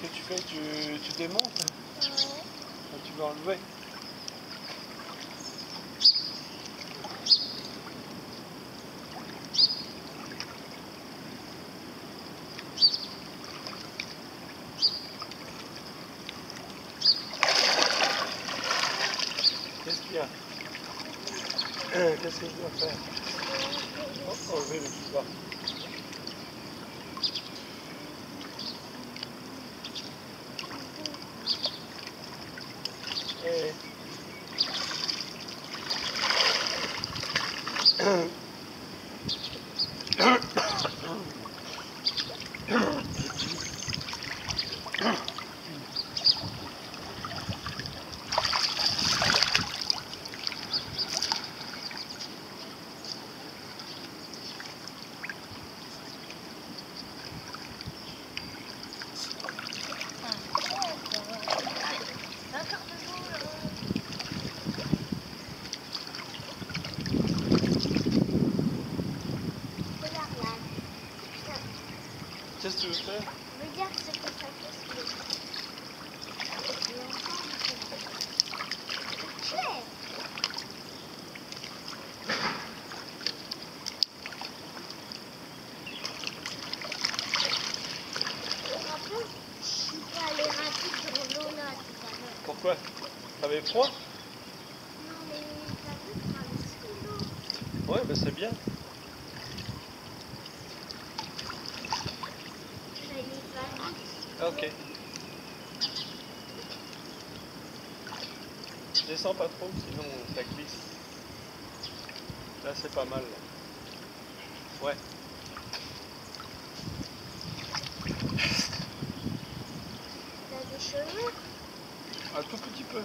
que tu fais? Tu démontes? Ouais. Tu veux enlever? Qu'est-ce qu'il y a? Qu'est-ce que je dois faire? Oh, enlever le tuba. Et... Qu'est-ce que tu veux faire? Regarde ce que ça fait. Je suis pas allée rapide dans l'eau là tout à l'heure. Pourquoi? T'avais froid? Non mais t'as vu qu'on avait sous l'eau. Ouais, ben c'est bien. J'allais pas vite. Ok. Descends pas trop, sinon ça glisse. Là c'est pas mal. Là. Ouais. T'as des cheveux? Un tout petit peu.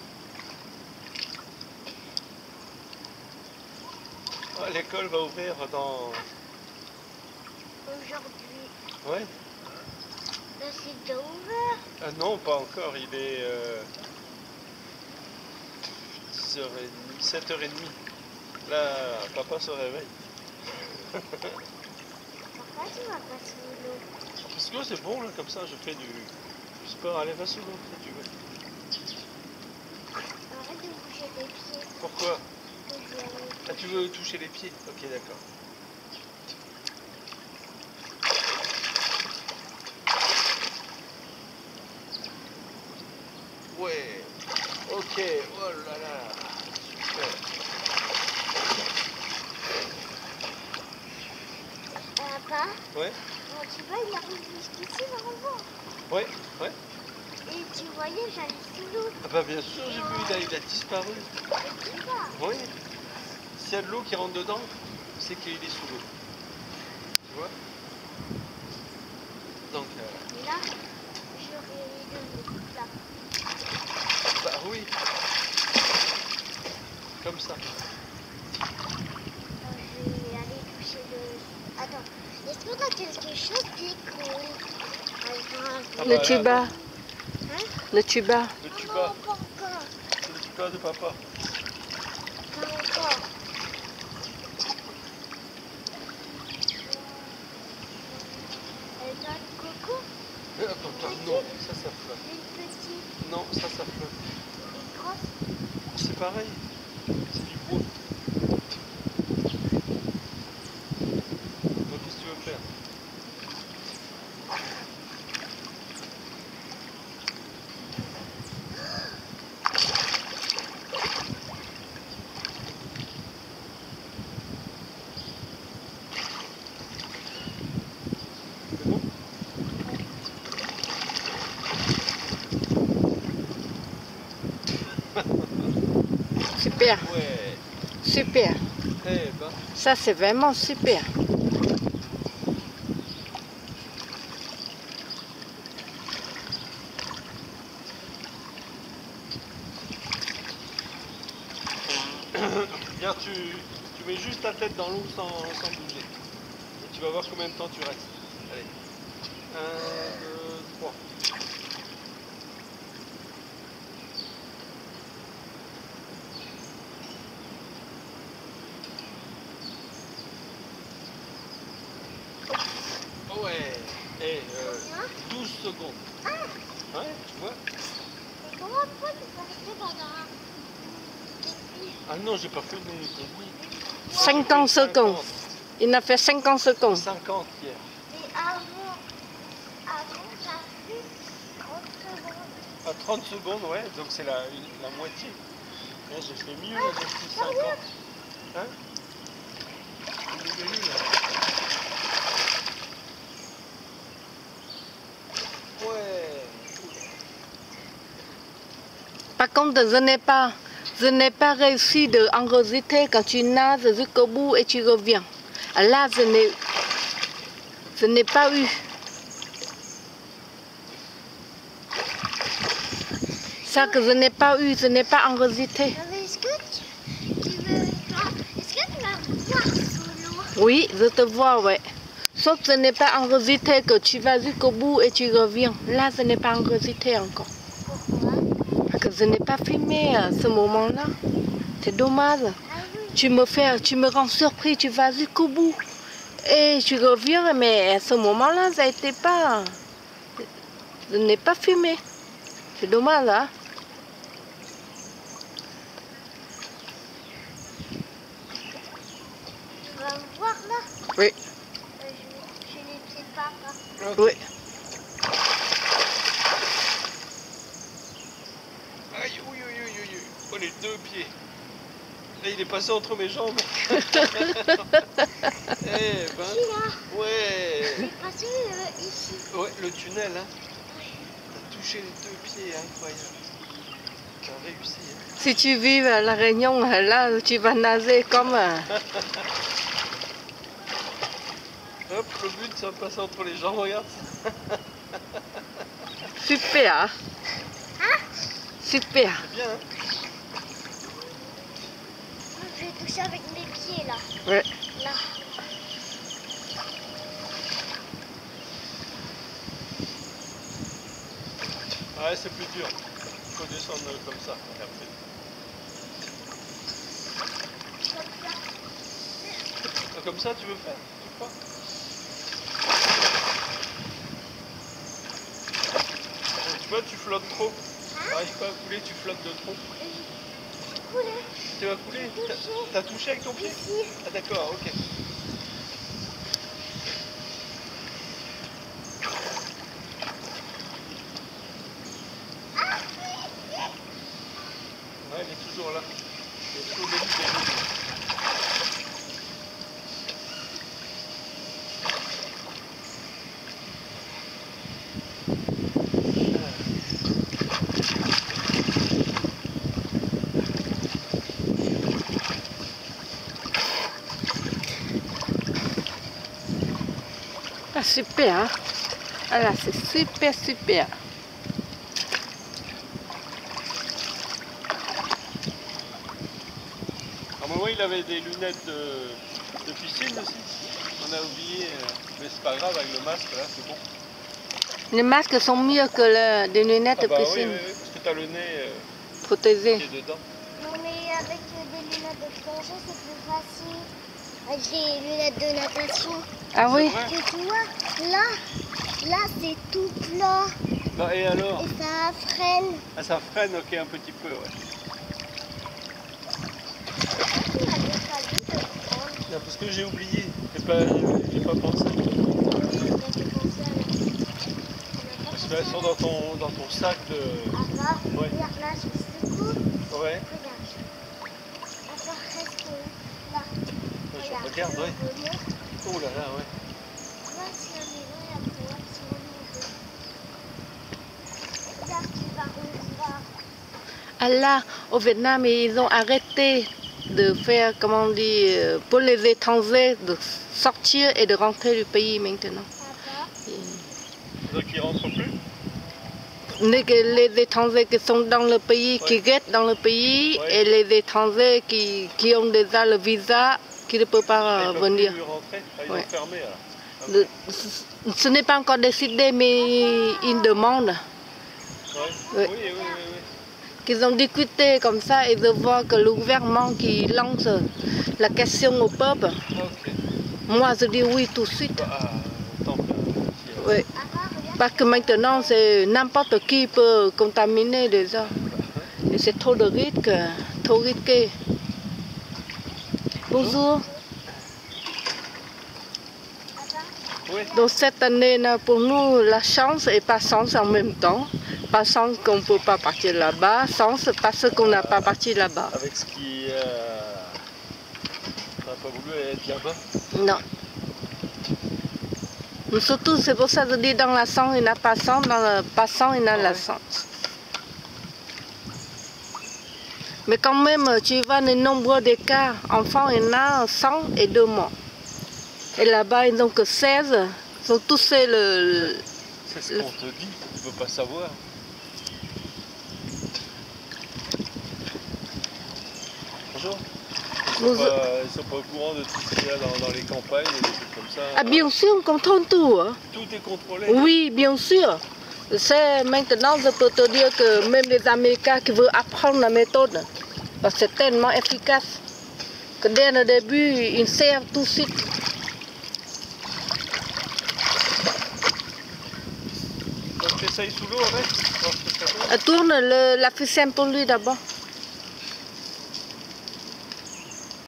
Ah, l'école va ouvrir dans... Aujourd'hui. Ouais. Là c'est déjà ouvert. Ah non, pas encore. Il est 10h30, 7h30. Là, papa se réveille. Pourquoi tu vas pas sous l'eau? Parce que c'est bon là, comme ça, je fais du sport. Allez, va sous l'eau si tu veux. Arrête de bouger tes pieds. Pourquoi? Faut y aller. Ah, tu veux toucher les pieds? Ok, d'accord. Ouais. Ok. Oh là là. Super. Papa, Ouais. quand tu vois, il arrive jusqu'ici, vraiment. Ouais. Ouais. Et tu voyais, j'allais sous l'eau. Ah bah bien sûr, j'ai vu, il a disparu. Et tu vas. Oui. S'il y a de l'eau qui rentre dedans, c'est qu'il est sous l'eau. Tu vois? Donc, Et là, j'aurais de l'eau. Là. bah oui. Comme ça. Je vais aller toucher le... Attends, est-ce qu'on a quelque chose qui coule? Ah Le bah, tuba. Hein? Le tuba. Le Non, tuba. pas encore. C'est le tuba de papa. Pas encore. Elle doit de coco? Attends, non, ça flotte. Une petite, Non, ça flotte. une grosse. C'est pareil. C'est du bois. Donc, qu'est-ce que tu veux faire? C'est bon? Super. Ouais. Super. Eh ben. Ça, c'est vraiment super. Regarde, tu mets juste ta tête dans l'eau sans bouger. Et tu vas voir combien de temps tu restes. Allez. 1, 2, 3. Ouais. Et douce. secondes. Ouais, tu vois. Mais comment toi tu peux rester pendant un début? Ah non, j'ai pas fait de minutes. 50 secondes. Il a fait 50 secondes. 50 hier. Mais avant t'as fait 30 secondes. À 30 secondes, ouais, donc c'est la moitié. Là, j'ai fait mieux, là, j'ai fait 50. Hein? Il est venu, là. Ouais. Par contre, je n'ai pas réussi d'enregistrer quand tu nages jusqu'au bout et tu reviens. Là, je n'ai pas eu. Ça que je n'ai pas eu, je n'ai pas enregistré. Mais est-ce que tu veux... Est-ce que tu vas me voir sous l'eau? Oui, je te vois, ouais. Sauf que je n'ai pas enregistré que tu vas jusqu'au bout et tu reviens. Là, je n'ai pas enregistré encore. Pourquoi? Parce que je n'ai pas filmé à ce moment-là. C'est dommage. Ah oui. Tu me rends surpris, tu vas jusqu'au bout. Et tu reviens, mais à ce moment-là, ça n'était pas... Je n'ai pas filmé. C'est dommage, hein? Tu vas me voir là? Oui. Je les prépare. Hein. Oui. Aïe, oui, oui, oui, oui, oui. Oh, les deux pieds. Là, il est passé entre mes jambes. Eh ben, Ici là. ouais. J'ai passé ici. Ouais, le tunnel, hein. T'as touché les deux pieds, incroyable. T'as réussi, hein. Si tu vis à La Réunion, là, tu vas nager comme... Hop, le but, ça va passer entre les jambes, regarde. Super. Hein? Super. C'est bien, hein. Je vais toucher avec mes pieds là. Ouais. Là. Ouais, c'est plus dur. Il faut descendre comme ça. Et après. Comme ça, tu veux faire? Tu crois? Tu vois, tu flottes trop. T'arrives pas à couler, tu flottes de trop. Couler. Tu vas couler? T'as touché avec ton pied? Ici. Ah d'accord, ok. Ouais, il est toujours là. Il est toujours au début des jeux. Ah, super, hein? Ah là, c'est super, super. À un moment, il avait des lunettes de piscine aussi. On a oublié, mais c'est pas grave, avec le masque, là, c'est bon. Les masques sont mieux que des lunettes de Ah bah oui, piscine oui, oui, parce que t'as le nez protégées. qui est dedans. Non mais avec des lunettes de plongée c'est plus facile. Avec des lunettes de natation. Ah oui? Ouais. Et tu vois, là c'est tout plat. Bah, et alors? Et ça freine. Ah, ça freine, ok, un petit peu, ouais. Tu m'avais pas dit de prendre. Non, parce que j'ai oublié, j'ai pas pensé. Parce qu'elles sont dans ton sac de... Ah bah, Ouais. regarde là, je secoue. Ouais. Regarde. Attends, reste là. Je regarde, ouais. Oh là là, ouais. Vois sur la maison et après voir sur le niveau. Regarde, tu vas revoir. Ah là, au Vietnam, ils ont arrêté de faire, comment on dit, pour les étrangers, de sortir et de rentrer du pays maintenant. Papa. Donc ils rentrent plus? Les étrangers qui sont dans le pays, qui Ouais. restent dans le pays, Ouais. et les étrangers qui ont déjà le visa, qui ne peuvent pas Ils peuvent venir. plus rentrer? Ah, ils Ouais. ont fermé, alors. Ah, Ce n'est pas encore décidé, mais ils demandent. ouais. Ouais. Oui, oui, oui, oui. Qu'ils ont discuté comme ça et de voir que le gouvernement qui lance la question au peuple, Ok. moi je dis oui tout de suite. Bah, tant pis. Oui. Papa, regarde. Parce que maintenant, c'est n'importe qui peut contaminer déjà. Et c'est trop de risques, trop risqué. Bonjour. Oui. Donc cette année, là, pour nous, la chance et pas chance en même temps. Pas chance qu'on ne peut pas partir là-bas, chance parce qu'on n'a pas parti là-bas. Avec ce qui... on n'a pas voulu être là-bas. Non. Mais surtout, c'est pour ça que je dis dans la chance, il n'a pas chance, dans le pas chance, il a la chance. Mais quand même, tu vois le nombre d'écarts. Enfants, il y en a 100 et 2 morts. Et là-bas, ils n'ont que 16. Ils sont tous le... C'est ce qu'on te dit, tu ne peux pas savoir. Bonjour. Ils ne sont pas au courant de tout ce qu'il y a dans les campagnes et des trucs comme ça. Ah bien sûr, on contrôle tout. Hein. Tout est contrôlé. Oui, bien sûr. Maintenant, je peux te dire que même les Américains qui veulent apprendre la méthode, c'est tellement efficace que dès le début, ils servent tout de suite. Donc tu essayes sous l'eau avec, voir ce que ça donne. Tourne la ficelle pour lui d'abord.